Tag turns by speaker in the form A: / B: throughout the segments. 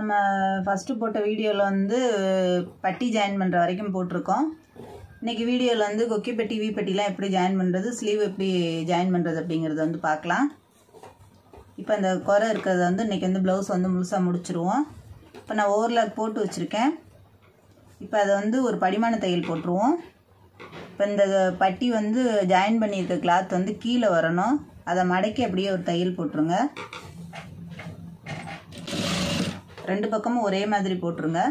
A: நம்ம ஃபர்ஸ்ட் போட்ட வீடியோல வந்து பட்டி ஜாயின் பண்ற வரைக்கும் போட்டுருக்கோம். இன்னைக்கு வீடியோல வந்து கொக்கி பட்டி வி பட்டிலாம் எப்படி ஜாயின் பண்றது, ஸ்லீவ் எப்படி ஜாயின் பண்றது அப்படிங்கறத வந்து பார்க்கலாம். இப்போ அந்த குறை இருக்கிறத வந்து இன்னைக்கு வந்து ப்ளவுஸ் வந்து முழுசா முடிச்சிருவோம். இப்போ நான் ஓவர்லாக் போட்டு வச்சிருக்கேன். இப்போ அதை வந்து ஒரு படிமான தையல் போட்டுருவோம். இப்போ இந்த பட்டி வந்து ஜாயின் பண்ணியிருக்க கிளாத் வந்து கீழே வரணும். அதை மடக்கி அப்படியே ஒரு தையல் போட்டுருங்க. ரெண்டு பக்கமும் ஒரே மாதிரி போட்டுருங்க.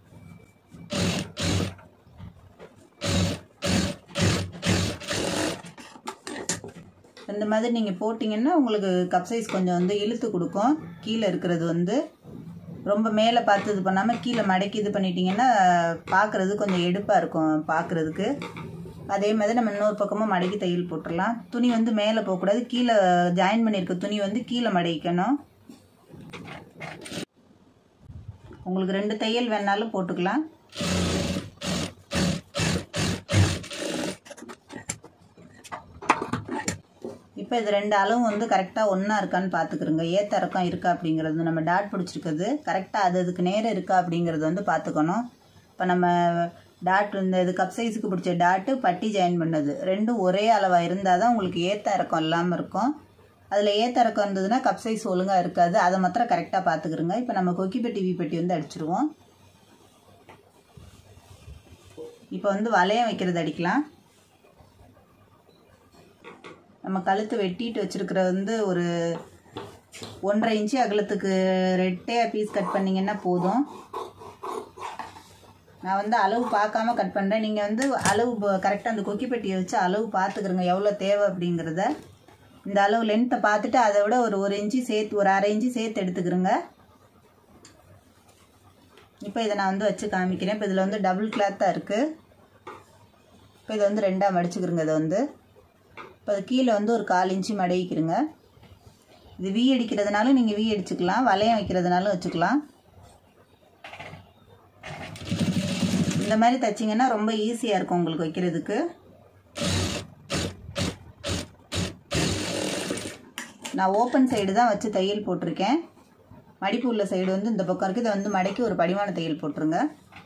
A: இந்த மாதிரி நீங்கள் போட்டிங்கன்னா உங்களுக்கு கப் சைஸ் கொஞ்சம் வந்து இழுத்து கொடுக்கும். கீழே இருக்கிறது வந்து ரொம்ப மேலே பார்த்து இது பண்ணாமல் கீழே மடக்கி இது பண்ணிட்டீங்கன்னா பார்க்குறது கொஞ்சம் எடுப்பாக இருக்கும் பார்க்குறதுக்கு. அதே மாதிரி நம்ம இன்னொரு பக்கமும் மடக்கி தையல் போட்டுடலாம். துணி வந்து மேலே போகக்கூடாது, கீழே ஜாயின் பண்ணியிருக்க துணி வந்து கீழே மடக்கணும். உங்களுக்கு 2 தையல் வேணாலும் போட்டுக்கலாம். இப்போ இது 2 அளவும் வந்து கரெக்டாக ஒன்றா இருக்கான்னு பார்த்துக்கிறோங்க. ஏற்ற இறக்கம் இருக்கா அப்படிங்கிறது, நம்ம டாட் பிடிச்சிருக்குது கரெக்டாக அதுக்கு நேரம் இருக்கா அப்படிங்கிறது வந்து பார்த்துக்கணும். இப்போ நம்ம டாட் இந்த இது கப் சைஸுக்கு பிடிச்ச டாட்டு பட்டி ஜாயின் பண்ணது ரெண்டும் ஒரே அளவாக இருந்தால் தான் உங்களுக்கு ஏற்ற இறக்கம் இல்லாமல் இருக்கும். அதில் ஏற்ற இறக்கம் இருந்ததுன்னா கப் சைஸ் ஒழுங்காக இருக்காது. அதை மாத்திரம் கரெக்டாக பார்த்துக்கிறோங்க. இப்போ நம்ம கொக்கி பட்டி வி பட்டி வந்து அடிச்சிருவோம். இப்போ வந்து வளையம் வைக்கிறது அடிக்கலாம். நம்ம கழுத்து வெட்டிட்டு வச்சிருக்கிற வந்து ஒரு 1.5 இன்ச்சு அகலத்துக்கு ரெட்டையாக பீஸ் கட் பண்ணிங்கன்னா போதும். நான் வந்து அளவு பார்க்காம கட் பண்ணுறேன். நீங்கள் வந்து அளவு கரெக்டாக அந்த கொக்கி பெட்டியை வச்சு அளவு பார்த்துக்கிறங்க எவ்வளோ தேவை அப்படிங்கிறத. இந்த அளவு லென்த்தை பார்த்துட்டு அதை விட ஒரு 1 இன்ச்சு சேர்த்து, ஒரு 1/2 இன்ச்சு சேர்த்து எடுத்துக்கிறோங்க. இப்போ இதை நான் வந்து வச்சு காமிக்கிறேன். இப்போ இதில் வந்து டபுள் கிளாத்தாக இருக்குது. இப்போ இதை வந்து 2ஆக மடிச்சுக்கிறோங்க. இதை வந்து இப்போ அது கீழே வந்து ஒரு 1/4 இன்ச்சு மடக்கிக்கிறோங்க. இது வி அடிக்கிறதுனாலும் நீங்கள் வி அடிச்சுக்கலாம், வளையம் வைக்கிறதுனாலும் வச்சுக்கலாம். இந்த மாதிரி தைச்சிங்கன்னா ரொம்ப ஈஸியாக இருக்கும் உங்களுக்கு வைக்கிறதுக்கு. நான் ஓப்பன் சைடு தான் வச்சு தையல் போட்டிருக்கேன். மடிப்பு உள்ள சைடு வந்து இந்த பக்கம் இருக்குது. இதை வந்து மடக்கி ஒரு படிமான தையல் போட்டுருங்க.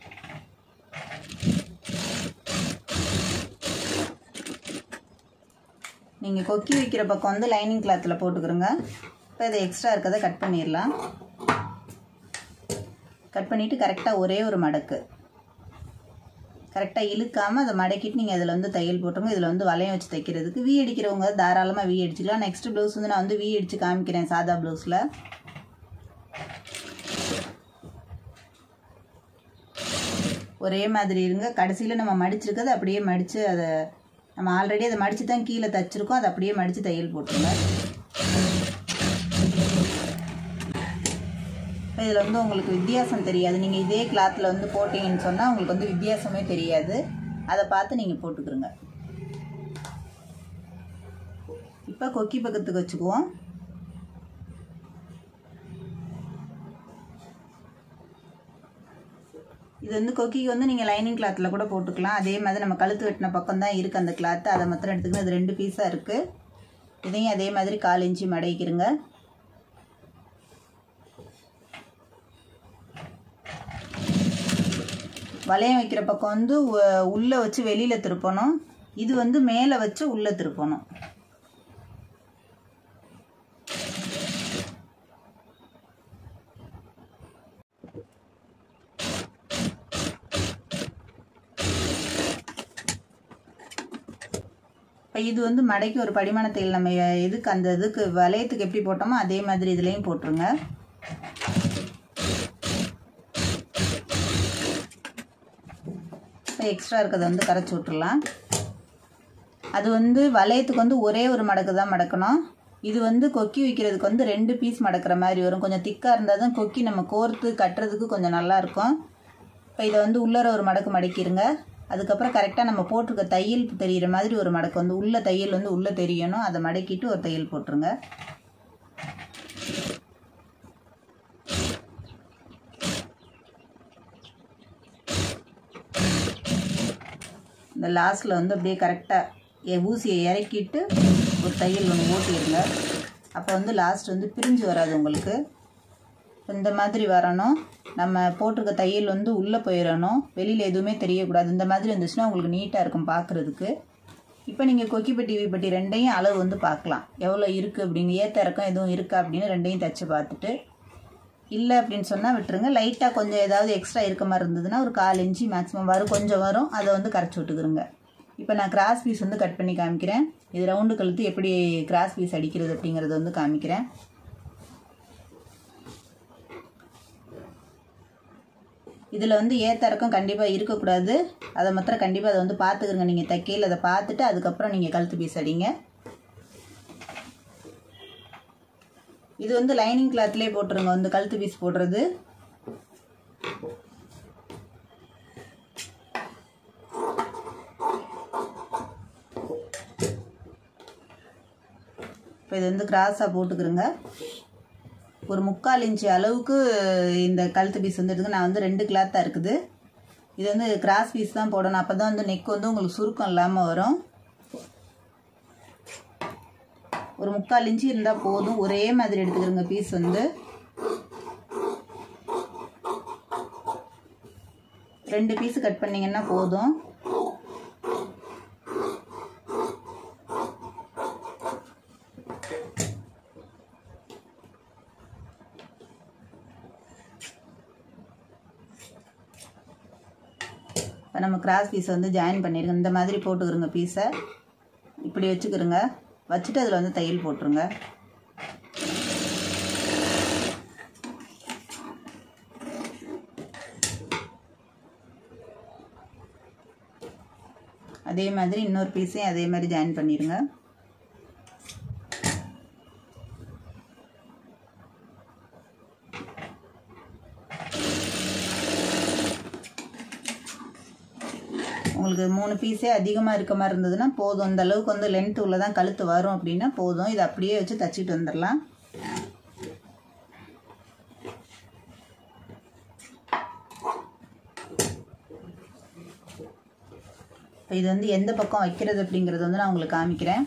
A: நீங்கள் கொக்கி வைக்கிற பக்கம் வந்து லைனிங் கிளாத்தில் போட்டுக்கிறோங்க. இப்போ இதை எக்ஸ்ட்ரா இருக்கிறத கட் பண்ணிடலாம். கட் பண்ணிவிட்டு கரெக்டாக ஒரே ஒரு மடக்கு கரெக்டாக இழுக்காமல் அதை மடக்கிட்டு நீங்கள் அதில் வந்து தையல் போட்டுருங்க. இதில் வந்து வளையம் வச்சு தைக்கிறதுக்கு வி அடிக்கிறவங்க தாராளமாக வி அடிச்சுக்கலாம். நெக்ஸ்ட் ப்ளவுஸ் வந்து நான் வந்து வி அடித்து காமிக்கிறேன். சாதா ப்ளவுஸில் ஒரே மாதிரி இருங்க. கடைசியில் நம்ம மடிச்சிருக்கிறது அப்படியே மடித்து அதை நம்ம ஆல்ரெடி அதை மடித்து தான் கீழே தைச்சிருக்கோம். அதை அப்படியே மடித்து தையல் போட்டுருங்க. இப்போ இதில் வந்து உங்களுக்கு வித்தியாசம் தெரியாது. நீங்கள் இதே கிளாத்தில் வந்து போட்டிங்கன்னு சொன்னால் உங்களுக்கு வந்து வித்தியாசமே தெரியாது. அதை பார்த்து நீங்கள் போட்டுக்கிறோங்க. இப்போ கொக்கி பக்கத்துக்கு வச்சுக்குவோம். இது வந்து கொக்கிக்கு வந்து நீங்கள் லைனிங் கிளாத்தில் கூட போட்டுக்கலாம். அதே மாதிரி நம்ம கழுத்து வெட்டின பக்கம் தான் இருக்குது அந்த கிளாத்து. அதை மாத்திரம் எடுத்துக்கணும். இது 2 பீஸாக இருக்குது. இதையும் அதே மாதிரி 1/4 இன்ச்சு மடக்கிருங்க. வளையம் வைக்கிற பக்கம் வந்து உள்ளே வச்சு வெளியில் திருப்பணும். இது வந்து மேலே வச்சு உள்ளே திருப்பணும். இப்போ இது வந்து மடக்கி ஒரு படிமான தையல் நம்ம இதுக்கு அந்த இதுக்கு வளையத்துக்கு எப்படி போட்டோமோ அதே மாதிரி இதுலேயும் போட்டுருங்க. எக்ஸ்ட்ரா இருக்கிறத வந்து கரைச்சி விட்டுறலாம். அது வந்து வளையத்துக்கு வந்து ஒரே ஒரு மடக்கு தான் மடக்கணும். இது வந்து கொக்கி வைக்கிறதுக்கு வந்து 2 பீஸ் மடக்கிற மாதிரி வரும். கொஞ்சம் திக்காக இருந்தால் தான் கொக்கி நம்ம கோர்த்து கட்டுறதுக்கு கொஞ்சம் நல்லாயிருக்கும். இப்போ இதை வந்து உள்ளர ஒரு மடக்கு மடக்கிடுங்க. அதுக்கப்புறம் கரெக்டாக நம்ம போட்டிருக்க தையல் தெரிகிற மாதிரி ஒரு மடக்கு வந்து உள்ள தையல் வந்து உள்ளே தெரியணும். அதை மடக்கிட்டு ஒரு தையல் போட்டுருங்க. இந்த லாஸ்ட்டில் வந்து அப்படியே கரெக்டாக ஊசியை இறக்கிட்டு ஒரு தையல் ஒன்று ஓட்டிடுங்க. அப்போ வந்து லாஸ்ட் வந்து பிரிஞ்சு வராது உங்களுக்கு. இந்த மாதிரி வரணும். நம்ம போட்டிருக்க தையல் வந்து உள்ளே போயிடணும், வெளியில் எதுவுமே தெரியக்கூடாது. இந்த மாதிரி இருந்துச்சுன்னா உங்களுக்கு நீட்டாக இருக்கும் பார்க்குறதுக்கு. இப்போ நீங்கள் கொக்கிப்பட்டி வீப்பட்டி ரெண்டையும் அளவு வந்து பார்க்கலாம், எவ்வளோ இருக்குது அப்படின்னு. ஏற்ற இறக்கம் எதுவும் இருக்கா அப்படின்னு ரெண்டையும் தைச்சு பார்த்துட்டு, இல்லை அப்படின்னு சொன்னால் விட்டுருங்க. லைட்டாக கொஞ்சம் ஏதாவது எக்ஸ்ட்ரா இருக்க மாதிரி இருந்ததுன்னா ஒரு 1/4 இன்ச்சு மேக்ஸிமம் வரும், கொஞ்சம் வரும், அதை வந்து கரைச்சி விட்டுக்குறோங்க. இப்போ நான் கிராஸ் பீஸ் வந்து கட் பண்ணி காமிக்கிறேன். இது ரவுண்டு கழுத்து எப்படி கிராஸ் பீஸ் அடிக்கிறது அப்படிங்கிறத வந்து காமிக்கிறேன். இதில் வந்து ஏற்ற இறக்கம் கண்டிப்பாக இருக்கக்கூடாது, அதை மாத்திரம் கண்டிப்பாக அதை வந்து பார்த்துக்குறங்க. நீங்கள் தைக்கையில் அதை பார்த்துட்டு அதுக்கப்புறம் நீங்கள் கழுத்து பீஸ் அடிங்க. இது வந்து லைனிங் கிளாத்லேயே போட்டுருங்க வந்து கழுத்து பீஸ் போடுறது. இப்போ இது வந்து கிராஸாக போட்டுக்கிறோங்க. ஒரு 3/4 இன்ச்சு அளவுக்கு இந்த கழுத்து பீஸ் வந்து எடுத்துக்க. நான் வந்து 2 கிளாத்தாக இருக்குது. இது வந்து கிராஸ் பீஸ் தான் போடணும், அப்போ தான் வந்து நெக் வந்து உங்களுக்கு சுருக்கம் இல்லாமல் வரும். ஒரு 3/4 இன்ச்சு இருந்தால் போதும். ஒரே மாதிரி எடுத்துக்கிறோங்க பீஸ் வந்து. 2 பீஸ் கட் பண்ணிங்கன்னா போதும். இப்போ நம்ம கிராஸ் பீஸை வந்து ஜாயின் பண்ணிடுங்க. இந்த மாதிரி போட்டுக்கிறோங்க பீஸை, இப்படி வச்சுக்கிறோங்க. வச்சுட்டு அதில் வந்து தையல் போட்டுருங்க. அதே மாதிரி இன்னொரு பீஸையும் அதே மாதிரி ஜாயின் பண்ணிடுங்க. உங்களுக்கு 3 பீஸே அதிகமாக இருக்க மாதிரி இருந்ததுன்னா போதும். இந்த அளவுக்கு வந்து லென்த் உள்ள தான் கழுத்து வரும் அப்படின்னா போதும். இதை அப்படியே வச்சு தச்சிட்டு வந்துடலாம். இப்போ இது வந்து எந்த பக்கம் வைக்கிறது அப்படிங்கிறது வந்து நான் உங்களுக்கு காமிக்கிறேன்.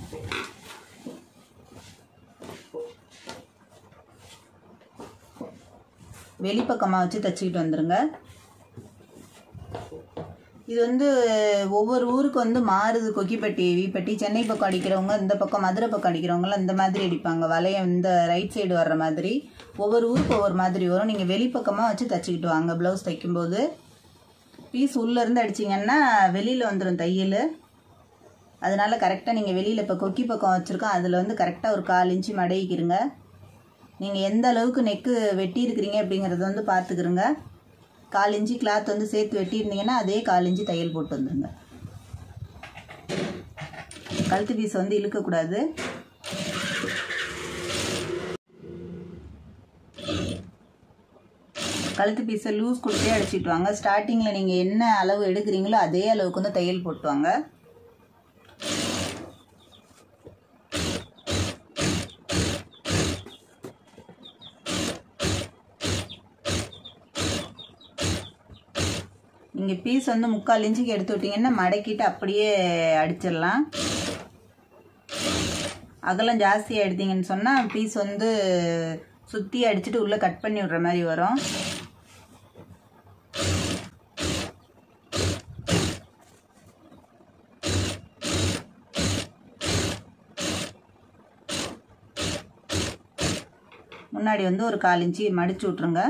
A: வெளிப்பக்கமாக வச்சு தச்சிக்கிட்டு வந்துடுங்க. இது வந்து ஒவ்வொரு ஊருக்கு வந்து மாறுது. கொக்கிப்பட்டி வீப்பட்டி சென்னை பக்கம் அடிக்கிறவங்க, இந்த பக்கம் மதுரை பக்கம் அடிக்கிறவங்களாம் இந்த மாதிரி அடிப்பாங்க. வளையம் இந்த ரைட் சைடு வர்ற மாதிரி. ஒவ்வொரு ஊருக்கு ஒவ்வொரு மாதிரி வரும். நீங்கள் வெளிப்பக்கமாக வச்சு தச்சிக்கிட்டு வாங்க. ப்ளவுஸ் தைக்கும்போது பீஸ் உள்ளேருந்து அடிச்சிங்கன்னா வெளியில் வந்துடும் தையல். அதனால் கரெக்டாக நீங்கள் வெளியில் இப்போ கொக்கி பக்கம் வச்சுருக்கோம், அதில் வந்து கரெக்டாக ஒரு 1/4 இன்ச்சு மடக்கிக்கிறங்க. நீங்கள் எந்த அளவுக்கு நெக்கு வெட்டி இருக்கிறீங்க அப்படிங்கிறத வந்து பார்த்துக்கிறங்க. 1/4 இன்ச்சு கிளாத் வந்து சேர்த்து வெட்டியிருந்தீங்கன்னா அதே 1/4 இன்ச்சு தையல் போட்டு வந்துடுங்க. கழுத்து பீஸ் வந்து இழுக்கக்கூடாது. கழுத்து பீஸை லூஸ் கொடுத்தே அடிச்சிட்டு வாங்க. ஸ்டார்டிங்கில் நீங்கள் என்ன அளவு எடுக்கிறீங்களோ அதே அளவுக்கு வந்து தையல் போட்டுவாங்க. நீங்கள் பீஸ் வந்து 3/4 இன்ச்சுக்கு எடுத்து விட்டிங்கன்னா மடக்கிட்டு அப்படியே அடிச்சிடலாம். அகலம் ஜாஸ்தியாக எடுத்தீங்கன்னு சொன்னால் பீஸ் வந்து சுற்றி அடிச்சுட்டு உள்ளே கட் பண்ணி விடுற மாதிரி வரும். முன்னாடி வந்து ஒரு 1/4 இன்ச்சு மடிச்சு விட்ருங்க.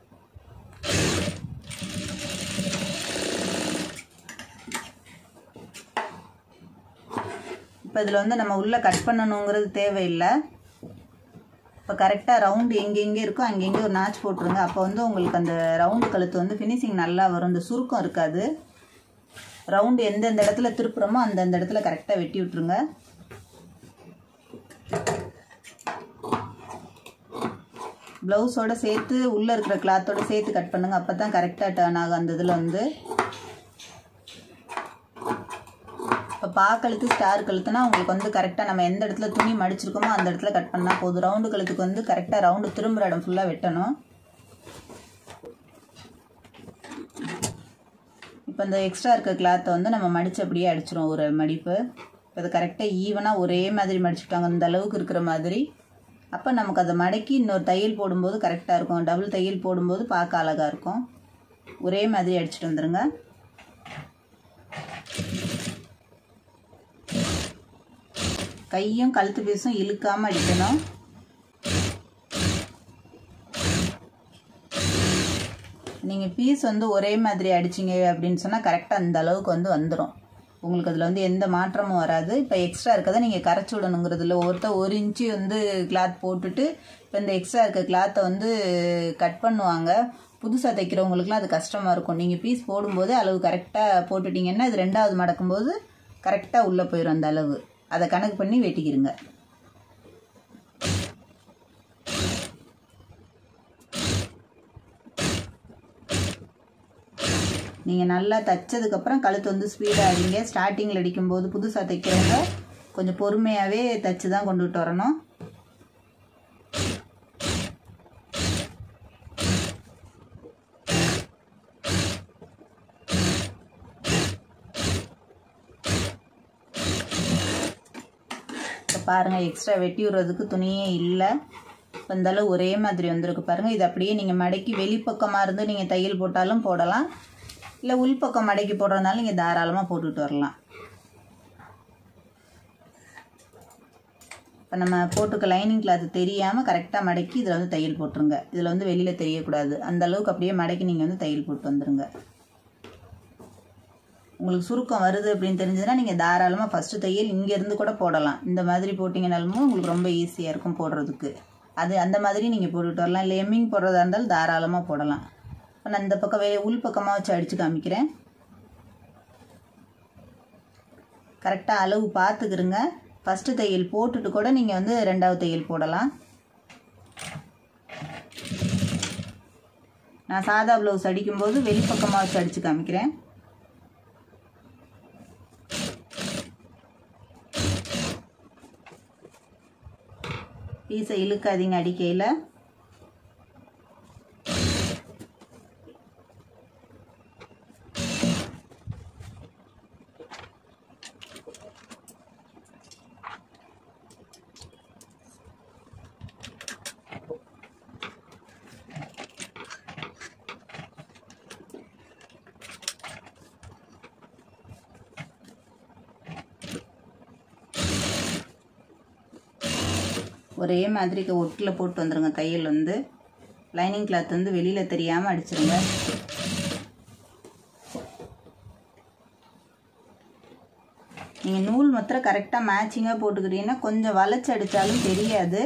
A: இப்போ இதில் வந்து நம்ம உள்ளே கட் பண்ணணுங்கிறது தேவையில்லை. இப்போ கரெக்டாக ரவுண்டு எங்கெங்கே இருக்கோ அங்கெங்கே ஒரு நாச் போட்டுருங்க. அப்போ வந்து உங்களுக்கு அந்த ரவுண்டு கழுத்து வந்து ஃபினிஷிங் நல்லா வரும். இந்த சுருக்கம் இருக்காது. ரவுண்டு எந்தெந்த இடத்துல திருப்புறமோ அந்தந்த இடத்துல கரெக்டாக வெட்டி விட்டுருங்க. ப்ளவுஸோடு சேர்த்து உள்ளே இருக்கிற கிளாத்தோடு சேர்த்து கட் பண்ணுங்கள். அப்போ தான் கரெக்டாக டர்ன் ஆகும் அந்த இதில் வந்து. இப்போ பாக்கழுத்து ஸ்டார் கழுத்துனா உங்களுக்கு வந்து கரெக்டாக நம்ம எந்த இடத்துல துணி மடிச்சிருக்கோமோ அந்த இடத்துல கட் பண்ணால் போதும். ரவுண்டு கழுத்துக்கு வந்து கரெக்டாக ரவுண்டு திரும்புகிற இடம் ஃபுல்லாக வெட்டணும். இப்போ இந்த எக்ஸ்ட்ரா இருக்க கிளாத்தை வந்து நம்ம மடித்து அப்படியே அடிச்சிடும் ஒரு மடிப்பு. இப்போ அது கரெக்டாக ஈவனாக ஒரே மாதிரி மடிச்சுட்டாங்க இந்த அளவுக்கு இருக்கிற மாதிரி. அப்போ நமக்கு அதை மடக்கி இன்னொரு தையல் போடும்போது கரெக்டாக இருக்கும். டபுள் தையல் போடும்போது பார்க்க அழகாக இருக்கும். ஒரே மாதிரி அடிச்சுட்டு வந்துடுங்க. கையும் கழுத்து பீஸும் இழுக்காமல் அடிக்கணும். நீங்கள் பீஸ் வந்து ஒரே மாதிரி அடிச்சிங்க அப்படின்னு சொன்னால் கரெக்டாக அந்த அளவுக்கு வந்து வந்துடும். உங்களுக்கு அதில் வந்து எந்த மாற்றமும் வராது. இப்போ எக்ஸ்ட்ரா இருக்கதை நீங்கள் கரைச்சி விடணுங்கிறதுல ஒருத்தர் 1 இன்ச்சு வந்து கிளாத் போட்டுட்டு இப்போ இந்த எக்ஸ்ட்ரா இருக்க கிளாத்தை வந்து கட் பண்ணுவாங்க. புதுசாக தைக்கிறவங்களுக்குலாம் அது கஷ்டமாக இருக்கும். நீங்கள் பீஸ் போடும்போது அளவு கரெக்டாக போட்டுட்டிங்கன்னா இது 2வது மடக்கும்போது கரெக்டாக உள்ளே போயிடும் அந்த அளவு. அதை கணக்கு பண்ணி வெட்டிக்கிருங்க. நீங்கள் நல்லா தைச்சதுக்கப்புறம் கழுத்து வந்து ஸ்பீடாக அடிங்க. ஸ்டார்டிங்கில் அடிக்கும்போது புதுசாக தைக்கிறவங்க கொஞ்சம் பொறுமையாகவே தைச்சி தான் கொண்டுட்டு வரணும். இப்போ பாருங்கள், எக்ஸ்ட்ரா வெட்டி விடுறதுக்கு துணியே இல்லை. இப்போ இந்தளவு ஒரே மாதிரி வந்துருக்கு பாருங்கள். இது அப்படியே நீங்கள் மடக்கி வெளிப்பக்கமாக இருந்து நீங்கள் தையல் போட்டாலும் போடலாம், இல்லை உள்பக்கம் மடக்கி போடுறதுனால நீங்கள் தாராளமாக போட்டுட்டு வரலாம். இப்போ நம்ம போட்டுக்க லைனிங் கிளாத் தெரியாமல் கரெக்டாக மடக்கி இதில் வந்து தையல் போட்டுருங்க. இதில் வந்து வெளியில் தெரியக்கூடாது. அந்த அளவுக்கு அப்படியே மடக்கி நீங்கள் வந்து தையல் போட்டு வந்துடுங்க. உங்களுக்கு சுருக்கம் வருது அப்படின்னு தெரிஞ்சதுன்னா நீங்கள் தாராளமாக ஃபஸ்ட்டு தையல் இங்கேருந்து கூட போடலாம். இந்த மாதிரி போட்டிங்கனாலும் உங்களுக்கு ரொம்ப ஈஸியாக இருக்கும் போடுறதுக்கு. அது அந்த மாதிரி நீங்கள் போட்டுட்டு வரலாம். இல்லை எம்மிங் போடுறதா இருந்தாலும் தாராளமாக போடலாம். இப்போ நான் இந்த பக்கம் உள் பக்கமாக வச்சு அடித்து காமிக்கிறேன். கரெக்டாக அளவு பார்த்துக்கிருங்க. ஃபஸ்ட்டு தையல் போட்டுட்டு கூட நீங்கள் வந்து 2வது தையல் போடலாம். நான் சாதா ப்ளவுஸ் அடிக்கும்போது வெளிப்பக்கமாக வச்சு அடித்து காமிக்கிறேன். பீஸை இழுக்காதீங்க அடிக்கையில். ஒரே மாதிரி ஒட்டில் போட்டு வந்துடுங்க. தையல் வந்து லைனிங் கிளாத் வந்து வெளியில் தெரியாமல் அடிச்சிருங்க. நீங்கள் நூல் மாத்திரம் கரெக்டாக மேட்சிங்காக போட்டுக்கிட்டீங்கன்னா கொஞ்சம் வளைச்சி அடித்தாலும் தெரியாது.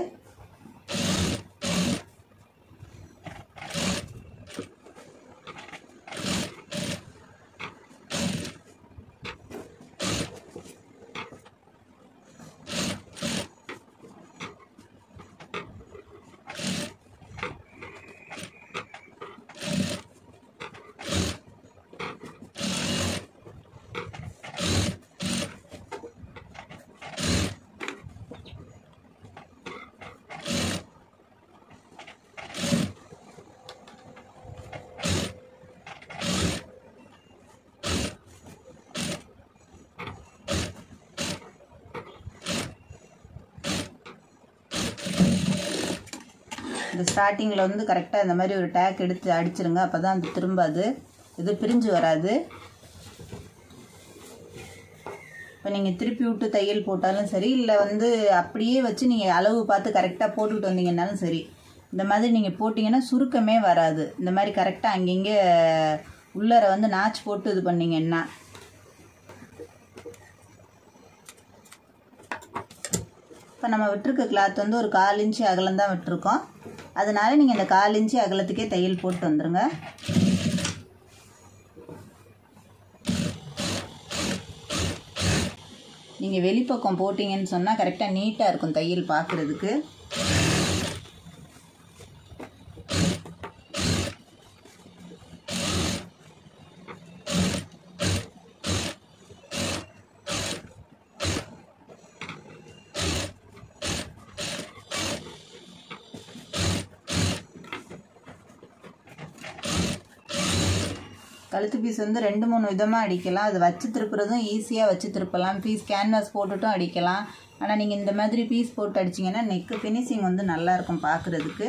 A: இந்த ஸ்டார்டிங்கில் வந்து கரெக்டாக இந்த மாதிரி ஒரு டேக் எடுத்து அடிச்சிருங்க. அப்போ தான் அது திரும்பாது, இது பிரிஞ்சு வராது. இப்போ நீங்கள் திருப்பி விட்டு தையல் போட்டாலும் சரி, இல்லை வந்து அப்படியே வச்சு நீங்கள் அளவு பார்த்து கரெக்டாக போட்டுக்கிட்டு வந்தீங்கன்னாலும் சரி, இந்த மாதிரி நீங்கள் போட்டிங்கன்னா சுருக்கமே வராது. இந்த மாதிரி கரெக்டாக அங்கங்கே உள்ளர வந்து நாச் போட்டு இது பண்ணிங்கன்னா. இப்போ நம்ம விட்டுருக்க கிளாத் வந்து ஒரு 1/4 இன்ச்சு அகலம் தான் விட்டுருக்கோம். அதனால நீங்கள் இந்த 1/4 இன்ச்சு அகலத்துக்கே தையல் போட்டு வந்துடுங்க. நீங்கள் வெளிப்பக்கம் போட்டிங்கன்னு சொன்னால் கரெக்டாக நீட்டாக இருக்கும் தையல் பார்க்குறதுக்கு. கழுத்து பீஸ் வந்து 2-3 விதமாக அடிக்கலாம். அது வச்சு திருப்புறதும் ஈஸியாக வச்சு திருப்பலாம். பீஸ் கேன்வாஸ் போட்டுட்டும் அடிக்கலாம். ஆனால் நீங்கள் இந்த மாதிரி பீஸ் போட்டு அடிச்சிங்கன்னா நெக்கு ஃபினிஷிங் வந்து நல்லாயிருக்கும் பார்க்குறதுக்கு.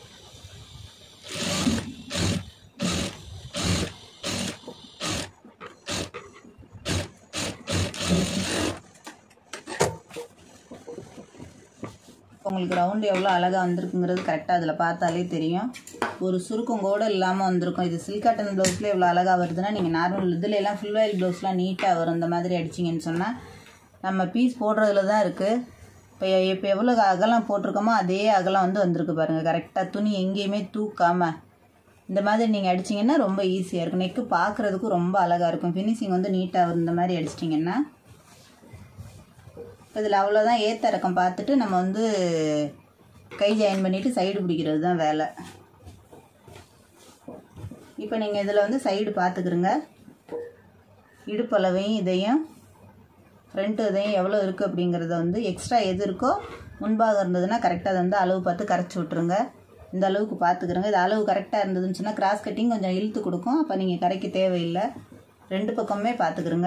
A: உங்களுக்கு ரவுண்டு எவ்வளோ அழகாக வந்திருக்குங்கிறது கரெக்டாக அதில் பார்த்தாலே தெரியும். ஒரு சுருக்கம் கூட இல்லாமல் வந்திருக்கும். இது சில்க் காட்டன் ப்ளவுஸில் எவ்வளோ அழகாக வருதுன்னா நீங்கள் நார்மல் இதில் எல்லாம் ஃபுல் ஆயில் ப்ளவுஸ்லாம் நீட்டாக வரும். இந்த மாதிரி அடிச்சிங்கன்னு சொன்னால் நம்ம பீஸ் போடுறதுல தான் இருக்குது. இப்போ எவ்வளோ அகலம் போட்டிருக்கோமோ அதே அகலம் வந்து வந்திருக்கு பாருங்கள். கரெக்டாக துணி எங்கேயுமே தூக்காமல் இந்த மாதிரி நீங்கள் அடிச்சிங்கன்னா ரொம்ப ஈஸியாக இருக்கும். நெக்கு பார்க்குறதுக்கும் ரொம்ப அழகாக இருக்கும். ஃபினிஷிங் வந்து நீட்டாக வரும் இந்த மாதிரி அடிச்சிட்டிங்கன்னா. இதில் அவ்வளோதான் ஏற்ற இறக்கம் பார்த்துட்டு நம்ம வந்து கை ஜாயின் பண்ணிவிட்டு சைடு பிடிக்கிறது தான் வேலை. இப்போ நீங்கள் இதில் வந்து சைடு பார்த்துக்குறங்க. இடுப்பளவையும் இதையும் ஃப்ரண்ட்டு இதையும் எவ்வளோ இருக்குது அப்படிங்கிறத வந்து எக்ஸ்ட்ரா எது இருக்கோ முன்பாக இருந்ததுன்னா கரெக்டாக அதை வந்து அளவு பார்த்து கரைச்சி விட்ருங்க. இந்த அளவுக்கு பார்த்துக்குறங்க. இது அளவு கரெக்டாக இருந்ததுன்னு சொன்னால் கிராஸ் கட்டிங் கொஞ்சம் இழுத்து கொடுக்கும். அப்போ நீங்கள் கரைக்க தேவையில்லை. 2 பக்கமுமே பார்த்துக்குறங்க.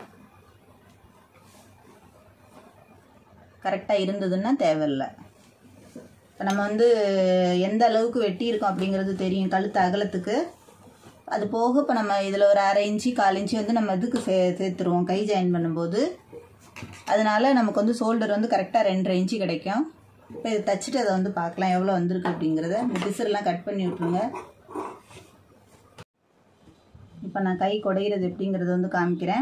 A: கரெக்டாக இருந்ததுன்னா தேவையில்லை. இப்போ நம்ம வந்து எந்த அளவுக்கு வெட்டியிருக்கோம் அப்படிங்கிறது தெரியும் கழுத்து அகலத்துக்கு. அது போக இப்போ நம்ம இதில் ஒரு 1/2 இன்ச்சு 1/4 இன்ச்சு வந்து நம்ம இதுக்கு சேர்த்துருவோம் கை ஜாயின் பண்ணும்போது. அதனால நமக்கு வந்து ஷோல்டர் வந்து கரெக்டாக 2.5 இன்ச்சு கிடைக்கும். இப்போ இதை தச்சுட்டு அதை வந்து பார்க்கலாம் எவ்வளோ வந்திருக்கு அப்படிங்கிறத. இந்த பிசர்லாம் கட் பண்ணி விட்ருங்க. இப்போ நான் கை குடையிறது எப்படிங்கிறத வந்து காமிக்கிறேன்.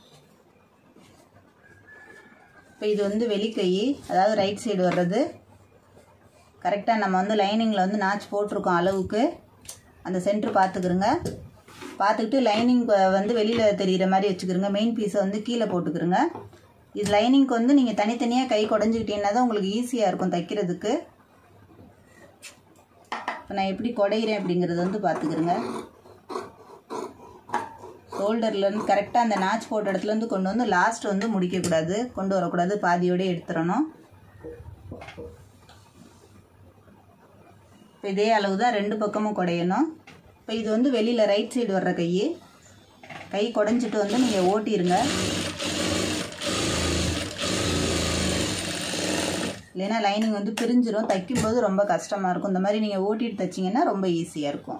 A: இப்போ இது வந்து வெளிக்கை, அதாவது ரைட் சைடு வர்றது. கரெக்டாக நம்ம வந்து லைனிங்கில் வந்து நாச் போட்டிருக்கோம் அளவுக்கு. அந்த சென்ட்ரு பார்த்துக்குறங்க. பார்த்துக்கிட்டு லைனிங் வந்து வெளியில் தெரிகிற மாதிரி வச்சுக்கிறோங்க. மெயின் பீஸை வந்து கீழே போட்டுக்கிறோங்க. இது லைனிங்க்கு வந்து நீங்கள் தனித்தனியாக கை குடைஞ்சிக்கிட்டீங்கன்னா தான் உங்களுக்கு ஈஸியாக இருக்கும் தைக்கிறதுக்கு. இப்போ நான் எப்படி குடையிறேன் அப்படிங்கிறது வந்து பார்த்துக்கிறோங்க. ஷோல்டர்லேருந்து கரெக்டாக அந்த நாச் போட்ட இடத்துலேருந்து கொண்டு வந்து லாஸ்ட் வந்து முடிக்கக்கூடாது, கொண்டு வரக்கூடாது, பாதியோடய எடுத்துடணும். இப்போ இதே அளவு தான் 2 பக்கமும் குடையணும். இப்போ இது வந்து வெளியில் ரைட் சைடு வர்ற கை குடைஞ்சிட்டு வந்து நீங்கள் ஓட்டிடுங்க. இல்லைன்னா லைனிங் வந்து பிரிஞ்சிடும். தைக்கும்போது ரொம்ப கஷ்டமாக இருக்கும். இந்த மாதிரி நீங்கள் ஓட்டிட்டு தைச்சிங்கன்னா ரொம்ப ஈஸியாக இருக்கும்.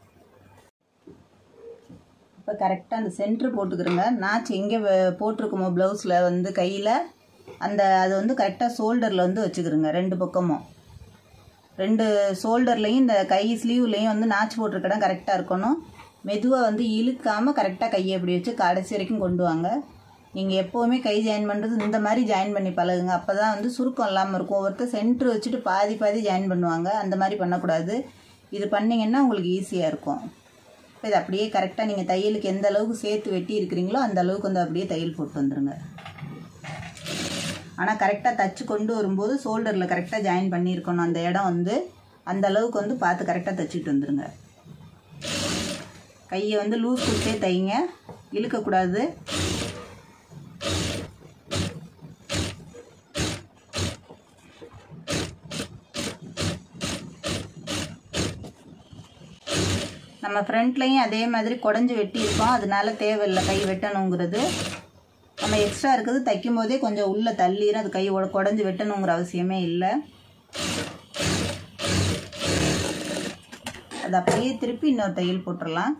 A: இப்போ கரெக்டாக அந்த சென்ட்ரு போட்டுக்கிறோங்க. நாச் எங்கே போட்டிருக்குமோ ப்ளவுஸில் வந்து கையில் அது வந்து கரெக்டாக ஷோல்டரில் வந்து வச்சுக்கிறோங்க. 2 பக்கமும் 2 ஷோல்டர்லேயும் இந்த கை ஸ்லீவ்லேயும் வந்து நாச் போட்டிருக்க இடம் கரெக்டாக இருக்கணும். மெதுவாக வந்து இழுக்காமல் கரெக்டாக கையை இப்படி வச்சு கடைசி வரைக்கும் கொண்டு வாங்க. நீங்கள் எப்போவுமே கை ஜாயின் பண்ணுறது இந்த மாதிரி ஜாயின் பண்ணி பழகுங்க. அப்போ தான் வந்து சுருக்கம் இல்லாமல் இருக்கும். ஒவ்வொருத்தர் சென்ட்ரு வச்சுட்டு பாதி ஜாயின் பண்ணுவாங்க. அந்த மாதிரி பண்ணக்கூடாது. இது பண்ணிங்கன்னா உங்களுக்கு ஈஸியாக இருக்கும். இப்போ இது அப்படியே கரெக்டாக நீங்கள் தையலுக்கு எந்த அளவுக்கு சேர்த்து வெட்டி இருக்கிறீங்களோ அந்த அளவுக்கு வந்து அப்படியே தையல் போட்டு வந்துடுங்க. ஆனால் கரெக்டாக தச்சு கொண்டு வரும்போது ஷோல்டரில் கரெக்டாக ஜாயின் பண்ணியிருக்கணும். அந்த இடம் வந்து அந்த அளவுக்கு வந்து பார்த்து கரெக்டாக தைச்சிட்டு வந்துடுங்க. கையை வந்து லூஸ் கொடுத்தே தைங்க, இழுக்கக்கூடாது. நம்ம ஃப்ரண்ட்லையும் அதே மாதிரி குடஞ்சி வெட்டியிருக்கோம். அதனால தேவையில்லை கை வெட்டணுங்கிறது. நம்ம எக்ஸ்ட்ரா இருக்குது தைக்கும் போதே கொஞ்சம் உள்ளே தள்ளிடும். அது கை குடஞ்சி வெட்டணுங்கிற அவசியமே இல்லை. அது அப்படியே திருப்பி இன்னொரு தையல் போட்டுடலாம்.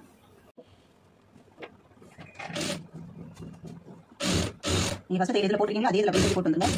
A: நீங்கள் ஃபஸ்ட்டு தையல் போட்டிருக்கீங்களோ அதே இதில் அப்படியே போட்டு வந்துடுங்க.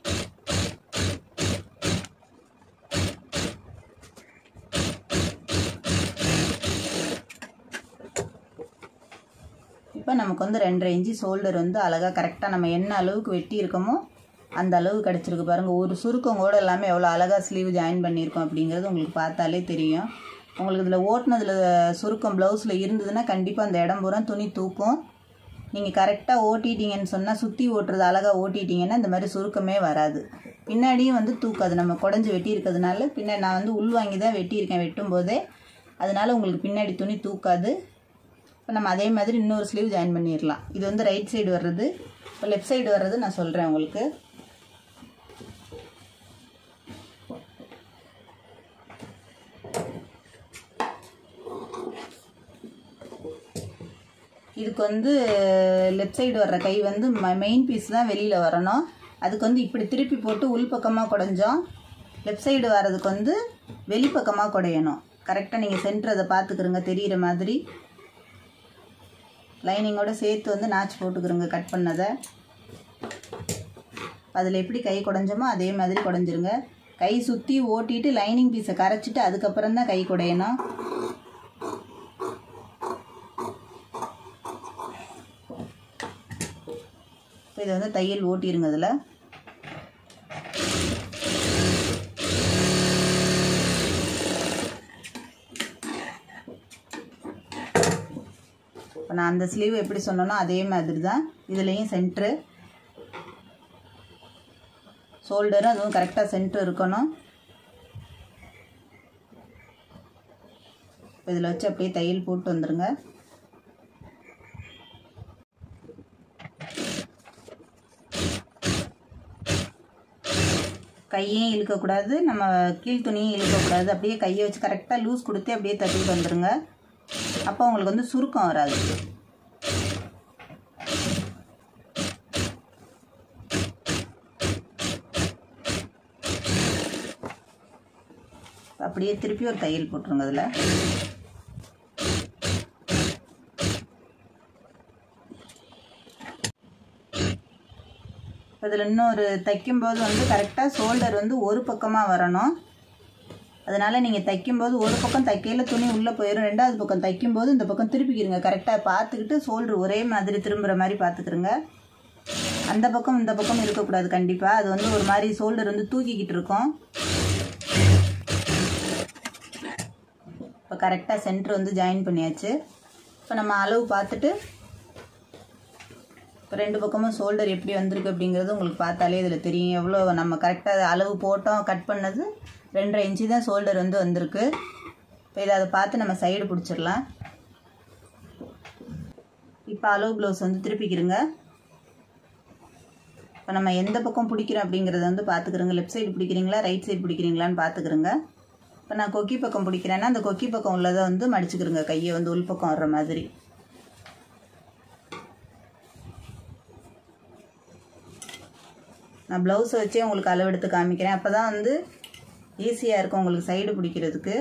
A: இப்போ நமக்கு வந்து 2.5 இன்ச்சு ஷோல்டர் வந்து அழகாக கரெக்டாக நம்ம என்ன அளவுக்கு வெட்டி இருக்கோமோ அந்த அளவு கிடச்சிருக்கு பாருங்கள். ஒரு சுருக்கம் கூட இல்லாமல் எவ்வளோ அழகாக ஸ்லீவ் ஜாயின் பண்ணியிருக்கோம் அப்படிங்கிறது உங்களுக்கு பார்த்தாலே தெரியும். உங்களுக்கு இதில் ஓட்டினதில் சுருக்கம் ப்ளவுஸில் இருந்ததுன்னா கண்டிப்பாக அந்த இடம் பூரா துணி தூக்கும். நீங்கள் கரெக்டாக ஓட்டிட்டீங்கன்னு சொன்னால், சுற்றி ஓட்டுறது அழகாக ஓட்டிட்டீங்கன்னா இந்த மாதிரி சுருக்கமே வராது. பின்னாடியும் வந்து தூக்காது. நம்ம குடஞ்சி வெட்டி இருக்கிறதுனால பின்னாடி நான் வந்து உள்வாங்கி தான் வெட்டியிருக்கேன் வெட்டும் போதே. அதனால் உங்களுக்கு பின்னாடி துணி தூக்காது. இப்போ நம்ம அதே மாதிரி இன்னொரு ஸ்லீவ் ஜாயின் பண்ணிடலாம். இது வந்து ரைட் சைடு வர்றது. இப்போ லெஃப்ட் சைடு வர்றது நான் சொல்கிறேன் உங்களுக்கு. ஸ்லீவுக்கு வந்து லெஃப்ட் சைடு வர்ற கை வந்து மெயின் பீஸ் தான் வெளியில் வரணும். அதுக்கு வந்து இப்படி திருப்பி போட்டு உள்பக்கமாக குடைஞ்சோம். லெஃப்ட் சைடு வர்றதுக்கு வந்து வெளிப்பக்கமாக குடையணும். கரெக்டாக நீங்கள் சென்டர் அதை பார்த்துக்கிறங்க, தெரிகிற மாதிரி லைனிங்கோடு சேர்த்து வந்து நாச் போட்டுக்கிறங்க கட் பண்ணதை. அதில் எப்படி கை குடைஞ்சோமோ அதே மாதிரி குடைஞ்சிருங்க. கை சுற்றி ஓட்டிட்டு லைனிங் பீஸை கரைச்சிட்டு அதுக்கப்புறம் தான் கை குடையணும். இப்போ இதை வந்து தையல் ஓட்டிடுங்க. அதில் இப்போ நான் அந்த ஸ்லீவ் எப்படி சொன்னேனோ அதே மாதிரி தான் இதுலேயும் சென்ட்ரு ஷோல்டரும் அதுவும் கரெக்டாக சென்ட்ரு இருக்கணும். இதில் வச்சு அப்படியே தையல் போட்டு வந்துடுங்க. கையையும் இழுக்கக்கூடாது, நம்ம கீழ் துணியும் இழுக்கக்கூடாது. அப்படியே கையை வச்சு கரெக்டாக லூஸ் கொடுத்து அப்படியே தட்டிட்டு வந்துடுங்க. அப்போ உங்களுக்கு வந்து சுருக்கம் வராது. அப்படியே திருப்பி ஒரு தையல் போட்டுருங்க. அதில் இதில் இன்னொரு தைக்கும்போது வந்து கரெக்டாக ஷோல்டர் வந்து ஒரு பக்கமாக வரணும். அதனால் நீங்கள் தைக்கும்போது ஒரு பக்கம் தைக்கையில் துணி உள்ளே போயிடும். ரெண்டாவது பக்கம் தைக்கும்போது இந்த பக்கம் திருப்பிக்கிறங்க. கரெக்டாக பார்த்துக்கிட்டு ஷோல்டர் ஒரே மாதிரி திரும்புகிற மாதிரி பார்த்துக்கிறங்க. அந்த பக்கம் இந்த பக்கம் இருக்கக்கூடாது கண்டிப்பாக. அது வந்து ஒரு மாதிரி ஷோல்டர் வந்து தூக்கிக்கிட்டு இருக்கும். இப்போ கரெக்டாக சென்டர் வந்து ஜாயின் பண்ணியாச்சு. இப்போ நம்ம அளவு பார்த்துட்டு இப்போ ரெண்டு பக்கமும் ஷோல்டர் எப்படி வந்திருக்கு அப்படிங்கிறது உங்களுக்கு பார்த்தாலே இதில் தெரியும். எவ்வளோ நம்ம கரெக்டாக அளவு போட்டோம், கட் பண்ணது 2.5 இன்ச்சு தான் ஷோல்டர் வந்து வந்திருக்கு. இப்போ இதை அதை பார்த்து நம்ம சைடு பிடிச்சிடலாம். இப்போ அளவு ப்ளவுஸ் வந்து திருப்பிக்கிறங்க. இப்போ நம்ம எந்த பக்கம் பிடிக்கிறோம் அப்படிங்கிறத வந்து பார்த்துக்கிறோங்க. லெஃப்ட் சைடு பிடிக்கிறீங்களா ரைட் சைடு பிடிக்கிறீங்களான்னு பார்த்துக்கிறோங்க. இப்போ நான் கொக்கி பக்கம் பிடிக்கிறேன்னா அந்த கொக்கி பக்கம் உள்ளதை வந்து மடிச்சுக்கிறோங்க. கையை வந்து உள்பக்கம் வர்ற மாதிரி. நான் ப்ளவுஸை வச்சே உங்களுக்கு அளவெடுத்து காமிக்கிறேன். அப்போ தான் வந்து ஈஸியாக இருக்கும் உங்களுக்கு சைடு பிடிக்கிறதுக்கு.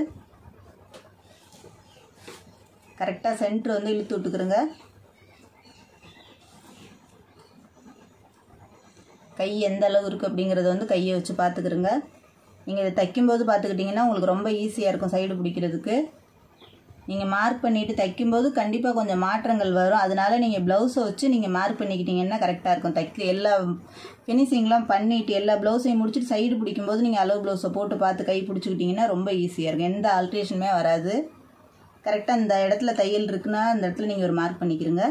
A: கரெக்டாக சென்டர் வந்து இழுத்து விட்டுக்கிறங்க. கை எந்த அளவு இருக்குது அப்படிங்கிறத வந்து கையை வச்சு பார்த்துக்கிறங்க. நீங்கள் இதை தைக்கும்போது பார்த்துக்கிட்டிங்கன்னா உங்களுக்கு ரொம்ப ஈஸியாக இருக்கும் சைடு பிடிக்கிறதுக்கு. நீங்கள் மார்க் பண்ணிவிட்டு தைக்கும்போது கண்டிப்பாக கொஞ்சம் மாற்றங்கள் வரும். அதனால் நீங்கள் ப்ளவுஸை வச்சு நீங்கள் மார்க் பண்ணிக்கிட்டிங்கன்னா கரெக்டாக இருக்கும். எல்லா ஃபினிஷிங்லாம் பண்ணிவிட்டு எல்லா ப்ளவுஸையும் முடிச்சுட்டு சைடு பிடிக்கும்போது நீங்கள் அளவு ப்ளவுஸை போட்டு பார்த்து கை பிடிச்சிக்கிட்டிங்கன்னா ரொம்ப ஈஸியாக இருக்கும். எந்த ஆல்ட்ரேஷனுமே வராது. கரெக்டாக இந்த இடத்துல தையல் இருக்குன்னா அந்த இடத்துல நீங்கள் ஒரு மார்க் பண்ணிக்கிறங்க.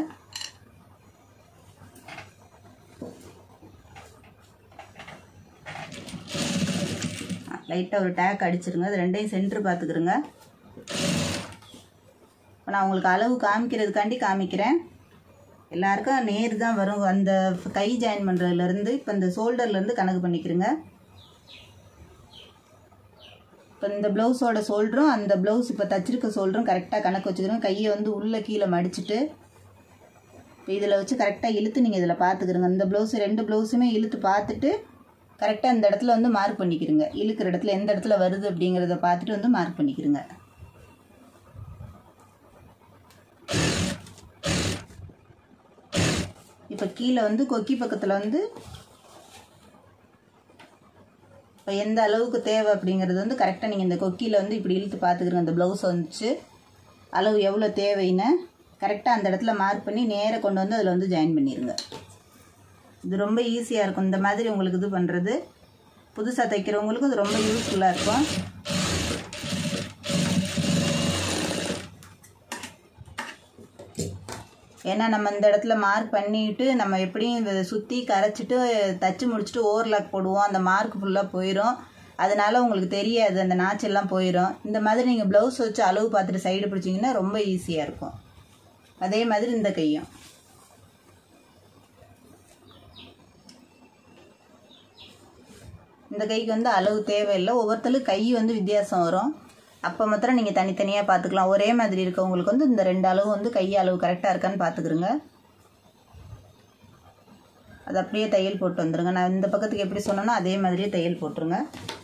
A: லைட்டாக ஒரு டேக் அடிச்சிருங்க. அது ரெண்டையும் சென்டர் பார்த்துக்கிறங்க. இப்போ நான் உங்களுக்கு அளவு காமிக்கிறதுக்காண்டி காமிக்கிறேன். எல்லாருக்கும் நேர் தான் வரும். அந்த கை ஜாயின் பண்ணுறதுலேருந்து இப்போ இந்த ஷோல்டர்லேருந்து கணக்கு பண்ணிக்கிறங்க. இப்போ இந்த ப்ளவுஸோட ஷோல்டரும் அந்த ப்ளவுஸ் இப்போ தச்சிருக்க ஷோல்டரும் கரெக்டாக கணக்கு வச்சுக்கிறோங்க. கையை வந்து உள்ளே கீழே மடிச்சுட்டு இப்போ இதில் வச்சு கரெக்டாக இழுத்து நீங்கள் இதில் பார்த்துக்கிறங்க. இந்த ப்ளவுஸ் ரெண்டு ப்ளவுஸுமே இழுத்து பார்த்துட்டு கரெக்டாக இந்த இடத்துல வந்து மார்க் பண்ணிக்கிறங்க. இழுக்கிற இடத்துல எந்த இடத்துல வருது அப்படிங்கிறத பார்த்துட்டு வந்து மார்க் பண்ணிக்கிறங்க. இப்போ கீழே வந்து கொக்கி பக்கத்தில் வந்து இப்போ எந்த அளவுக்கு தேவை அப்படிங்கிறது வந்து கரெக்டாக நீங்கள் இந்த கொக்கியில் வந்து இப்படி இழுத்து பார்த்துக்கிறங்க. அந்த ப்ளவுஸை வந்துச்சு அளவு எவ்வளோ தேவைன்னு கரெக்டாக அந்த இடத்துல மார்க் பண்ணி நேராக கொண்டு வந்து அதில் வந்து ஜாயின் பண்ணிடுங்க. இது ரொம்ப ஈஸியாக இருக்கும். இந்த மாதிரி உங்களுக்கு இது பண்ணுறது புதுசாக தைக்கிறவங்களுக்கு இது ரொம்ப யூஸ்ஃபுல்லாக இருக்கும். ஏன்னா நம்ம இந்த இடத்துல மார்க் பண்ணிவிட்டு நம்ம எப்படியும் இதை சுற்றி கரைச்சிட்டு தச்சு முடிச்சுட்டு ஓவர்லாக் போடுவோம். அந்த மார்க் ஃபுல்லாக போயிடும். அதனால உங்களுக்கு தெரியாது, அந்த நாச்செல்லாம் போயிடும். இந்த மாதிரி நீங்கள் ப்ளவுஸ் வச்சு அளவு பார்த்துட்டு சைடு பிடிச்சிங்கன்னா ரொம்ப ஈஸியாக இருக்கும். அதே மாதிரி இந்த கையும் இந்த கைக்கு வந்து அளவு தேவையில்லை. ஒவ்வொருத்தருக்கு கை வந்து வித்தியாசம் வரும். அப்போ மாத்திரம் நீங்கள் தனித்தனியாக பார்த்துக்கலாம். ஒரே மாதிரி இருக்கவங்களுக்கு வந்து இந்த 2 அளவு வந்து கை அளவு கரெக்டாக இருக்கான்னு பார்த்துக்குருங்க. அது அப்படியே தையல் போட்டு வந்துடுங்க. நான் இந்த பக்கத்துக்கு எப்படி சொன்னேனோ அதே மாதிரியே தையல் போட்டுருங்க.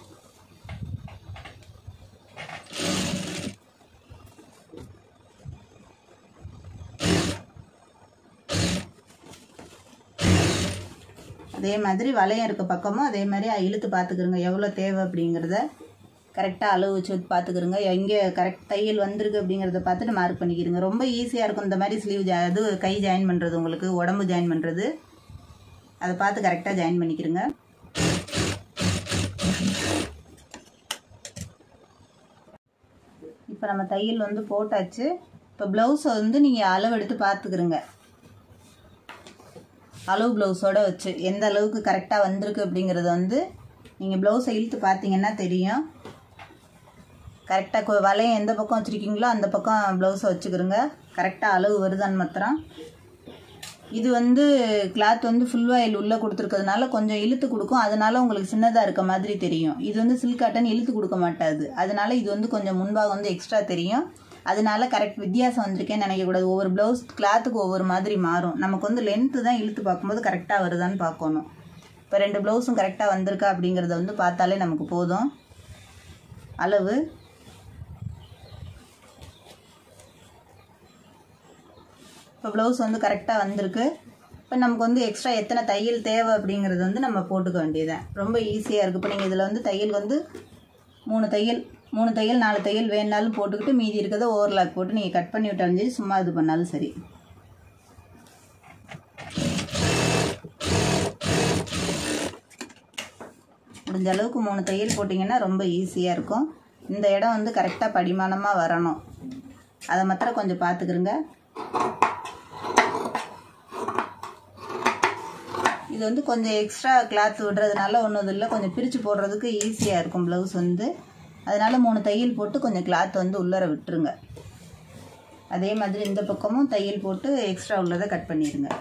A: அதே மாதிரி வளையம் இருக்க பக்கமும் அதே மாதிரி இழுத்து பார்த்துக்குருங்க. எவ்வளோ தேவை அப்படிங்கிறத கரெக்டாக அளவு வச்சு பார்த்துக்குருங்க. எங்கே கரெக்ட் தையல் வந்திருக்கு அப்படிங்கிறத பார்த்துட்டு மார்க் பண்ணிக்கிறங்க. ரொம்ப ஈஸியாக இருக்கும் இந்த மாதிரி ஸ்லீவ் அது கை ஜாயின் பண்ணுறது, உங்களுக்கு உடம்பு ஜாயின் பண்ணுறது. அதை பார்த்து கரெக்டாக ஜாயின் பண்ணிக்கிறங்க. இப்போ நம்ம தையல் வந்து போட்டாச்சு. இப்போ ப்ளவுஸை வந்து நீங்கள் அளவு எடுத்து பார்த்துக்குருங்க. அளவு ப்ளவுஸோட வச்சு எந்த அளவுக்கு கரெக்டாக வந்திருக்கு அப்படிங்கிறத வந்து நீங்கள் ப்ளவுஸை இழுத்து பார்த்தீங்கன்னா தெரியும். கரெக்டாக வளையம் எந்த பக்கம் வச்சுருக்கீங்களோ அந்த பக்கம் ப்ளவுஸை வச்சுக்கிறோங்க. கரெக்டாக அளவு வருதான்னு மாத்திரம். இது வந்து கிளாத் வந்து ஃபுல் ஆயில் உள்ளே கொடுத்துருக்கிறதுனால கொஞ்சம் இழுத்து கொடுக்கும். அதனால உங்களுக்கு சின்னதாக இருக்க மாதிரி தெரியும். இது வந்து சில்க் காட்டன் இழுத்து கொடுக்க மாட்டாது. அதனால இது வந்து கொஞ்சம் முன்பாக வந்து எக்ஸ்ட்ரா தெரியும். அதனால கரெக்ட் வித்தியாசம் வந்திருக்கேன்னு நினைக்கக்கூடாது. ஒவ்வொரு ப்ளவுஸ் கிளாத்துக்கு ஒவ்வொரு மாதிரி மாறும். நமக்கு வந்து லென்த்து தான் இழுத்து பார்க்கும்போது கரெக்டாக வருதான்னு பார்க்கணும். இப்போ 2 ப்ளவுஸும் கரெக்டாக வந்திருக்கா அப்படிங்கிறத வந்து பார்த்தாலே நமக்கு போதும். அளவு இப்போ ப்ளவுஸ் வந்து கரெக்டாக வந்திருக்கு. இப்போ நமக்கு வந்து எக்ஸ்ட்ரா எத்தனை தையல் தேவை அப்படிங்கிறது வந்து நம்ம போட்டுக்க வேண்டியதுதான். ரொம்ப ஈஸியாக இருக்குது. இப்போ நீங்கள் இதில் வந்து தையல் வந்து 3 தையல் 4 தையல் வேணுனாலும் போட்டுக்கிட்டு மீதி இருக்கிறத ஓவர்லாக் போட்டு நீங்கள் கட் பண்ணி விட்டாலும் சரி, சும்மா இது பண்ணாலும் சரி. முடிஞ்ச அளவுக்கு 3 தையல் போட்டிங்கன்னா ரொம்ப ஈஸியாக இருக்கும். இந்த இடம் வந்து கரெக்டாக படிமானமாக வரணும். அதை மாத்திரம் கொஞ்சம் பார்த்துக்குருங்க. இது வந்து கொஞ்சம் எக்ஸ்ட்ரா கிளாத் விடுறதுனால ஒன்றும் இல்லை, கொஞ்சம் பிரித்து போடுறதுக்கு ஈஸியாக இருக்கும் ப்ளவுஸ் வந்து. அதனால் 3 தையல் போட்டு கொஞ்சம் கிளாத் வந்து உள்ளர விட்டுருங்க. அதே மாதிரி இந்த பக்கமும் தையல் போட்டு எக்ஸ்ட்ரா உள்ளதை கட் பண்ணிடுங்க.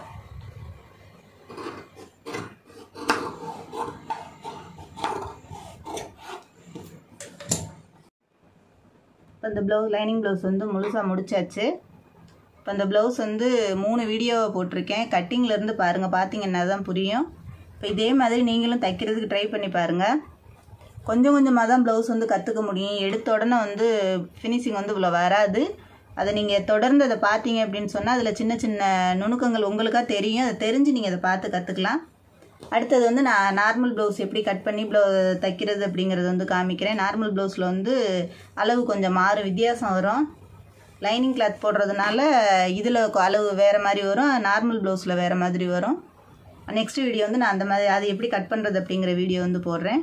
A: இப்போ இந்த லைனிங் ப்ளவுஸ் வந்து முழுசாக முடிச்சாச்சு. இப்போ இந்த ப்ளவுஸ் வந்து 3 வீடியோவை போட்டிருக்கேன். கட்டிங்லேருந்து பாருங்கள், பார்த்தீங்கன்னா தான் புரியும். இப்போ இதே மாதிரி நீங்களும் தைக்கிறதுக்கு ட்ரை பண்ணி பாருங்கள். கொஞ்சம் கொஞ்சமாக தான் ப்ளவுஸ் வந்து கற்றுக்க முடியும். எடுத்த உடனே வந்து ஃபினிஷிங் வந்து இவ்வளோ வராது. அதை நீங்கள் தொடர்ந்து அதை பார்த்தீங்க அப்படின்னு சொன்னால் அதில் சின்ன சின்ன நுணுக்கங்கள் உங்களுக்காக தெரியும். அதை தெரிஞ்சு நீங்கள் அதை பார்த்து கற்றுக்கலாம். அடுத்தது வந்து நான் நார்மல் ப்ளவுஸ் எப்படி கட் பண்ணி தைக்கிறது அப்படிங்கிறது வந்து காமிக்கிறேன். நார்மல் ப்ளவுஸில் வந்து அளவு கொஞ்சம் மாறும், வித்தியாசம் வரும். லைனிங் கிளாத் போடுறதுனால இதில் அளவு வேறு மாதிரி வரும், நார்மல் ப்ளவுஸில் வேறு மாதிரி வரும். நெக்ஸ்ட் வீடியோ வந்து நான் அந்த மாதிரி அது எப்படி கட் பண்ணுறது அப்படிங்கிற வீடியோ வந்து போடுறேன்.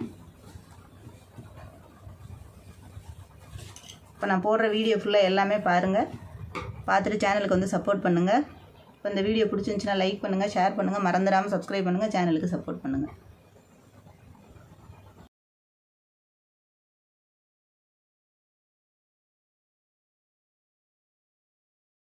A: இப்போ நான் போடுற வீடியோ ஃபுல்லாக எல்லாமே பாருங்கள். பார்த்துட்டு சேனலுக்கு வந்து சப்போர்ட் பண்ணுங்கள். இப்போ இந்த வீடியோ பிடிச்சிருந்துச்சுன்னா லைக் பண்ணுங்கள், ஷேர் பண்ணுங்கள், மறந்துடாமல் சப்ஸ்கிரைப் பண்ணுங்கள், சேனலுக்கு சப்போர்ட் பண்ணுங்கள்.